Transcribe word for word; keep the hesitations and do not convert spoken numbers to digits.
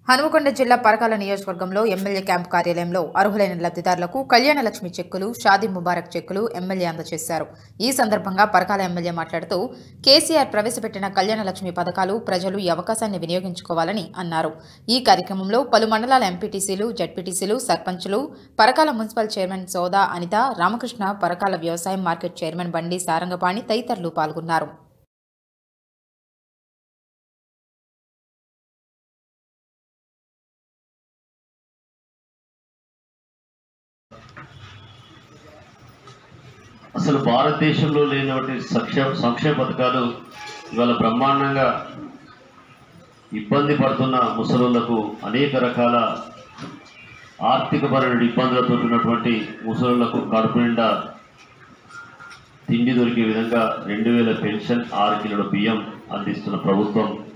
హనుమకొండ జిల్లా పరకాల నియోజకవర్గంలో MLA camp కార్యాలయంలో అర్హులైన లబ్ధిదారులకు కళ్యాణ లక్ష్మి చెక్కులు, షాదీ ముబారక్ చెక్కులు ఎమ్మెల్యే అందజేశారు. ఈ సందర్భంగా పరకాల ఎమ్మెల్యే మాట్లాడుతూ కేసీఆర్ ప్రవేశపెట్టిన కళ్యాణ లక్ష్మి పథకాలు ప్రజలు ఈ అవకాశాన్ని వినియోగించుకోవాలని అన్నారు. ఈ కార్యక్రమంలో పలు మండలాల ఎంపీటీసీలు, జడ్పీటీసీలు, సర్పంచులు, పరకాల మున్సిపల్ చైర్మన్ సోదా అనిత, రామకృష్ణ, పరకాల వ్యవసాయ మార్కెట్ చైర్మన్ బండి సారంగపాణి తదితరులు పాల్గొన్నారు. అసలు భారతదేశంలో లేనటువంటి సంక్షేమ సంక్షేమ పథకాలు ఇవాళ బ్రహ్మాండంగా ఇబ్బంది పడుతున్న ముసలులకు అనేక రకాల ఆర్థికపరమైన ఇబ్బందులతో ఉన్నటువంటి ముసలులకు కడుపు నిండా తిండి దొరికే విధంగా రెండు వేల పెన్షన్, ఆరు కిలోల బియ్యం అందిస్తున్న ప్రభుత్వం